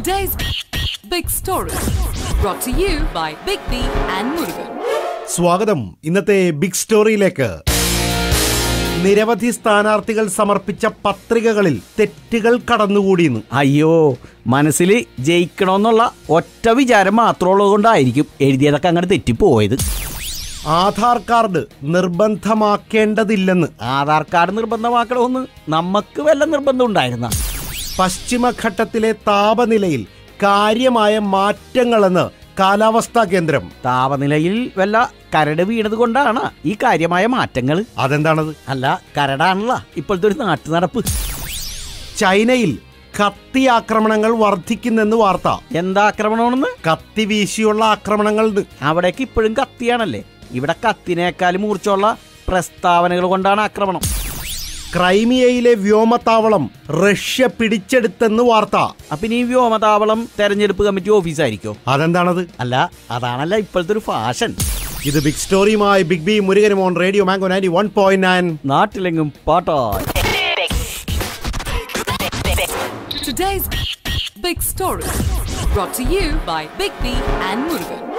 Today's big story brought to you by BigB and Murugan. സ്വാഗതം ഇന്നത്തെ big സ്റ്റോറിയിലേക്ക്. നിരവധി സ്ഥാനാർത്ഥികൾ സമർപ്പിച്ച പത്രികകളിൽ തെറ്റുകൾ കടന്നുകൂടിയെന്ന്. അയ്യോ, മനസ്സിൽ ജയിക്കണമെന്നുള്ള ഒറ്റ വിചാരം മാത്രമുള്ളതുകൊണ്ടായിരിക്കും എഴുതിയതൊക്കെ അങ്ങനെ തെറ്റിപ്പോയത്. ആധാർ കാർഡ് നിർബന്ധമാക്കേണ്ടതില്ലെന്ന്. ആധാർ കാർഡ് നിർബന്ധമാക്കണമെന്ന് നമുക്ക് വല്ല നിർബന്ധം ഉണ്ടായിരുന്ന? പശ്ചിമഘട്ടത്തിലെ താപനിലയിൽ കാര്യമായ മാറ്റങ്ങളെന്ന് കാലാവസ്ഥാ കേന്ദ്രം. താപനിലയിൽ വല്ല കരട് വീണത് കൊണ്ടാണ് ഈ കാര്യമായ മാറ്റങ്ങൾ. അതെന്താണത്? അല്ല, കരടാണല്ലോ ഇപ്പോഴത്തെ ഒരു നാട്ടു നടപ്പ്. ചൈനയിൽ കത്തി ആക്രമണങ്ങൾ വർദ്ധിക്കുന്നെന്ന് വാർത്ത. എന്താ ആക്രമണമെന്ന്? കത്തി വീശിയുള്ള ആക്രമണങ്ങൾ. അവിടേക്ക് ഇപ്പോഴും കത്തിയാണല്ലേ. ഇവിടെ കത്തിനേക്കാൾ മൂർച്ചയുള്ള പ്രസ്താവനകൾ കൊണ്ടാണ് ആക്രമണം. ക്രൈമിയയിലെ വ്യോമതാവളം റഷ്യ പിടിച്ചെടുത്തെന്ന് വാർത്ത. അപ്പൊ ഈ വ്യോമതാവളം തെരഞ്ഞെടുപ്പ് കമ്മിറ്റി ഓഫീസായിരിക്കോ? അതെന്താണത്? അല്ല, അതാണല്ല ഇപ്പോഴത്തെ ഒരു ഫാഷൻ. ഇത് ബിഗ് സ്റ്റോറിയുമായി ബിഗ് ബി മുരുകനും ഓൺ റേഡിയോ മാംഗോ 91.9. നാട്ടിലെങ്ങും പാട്ടായി. Today's big story brought to you by BigB and Murugan.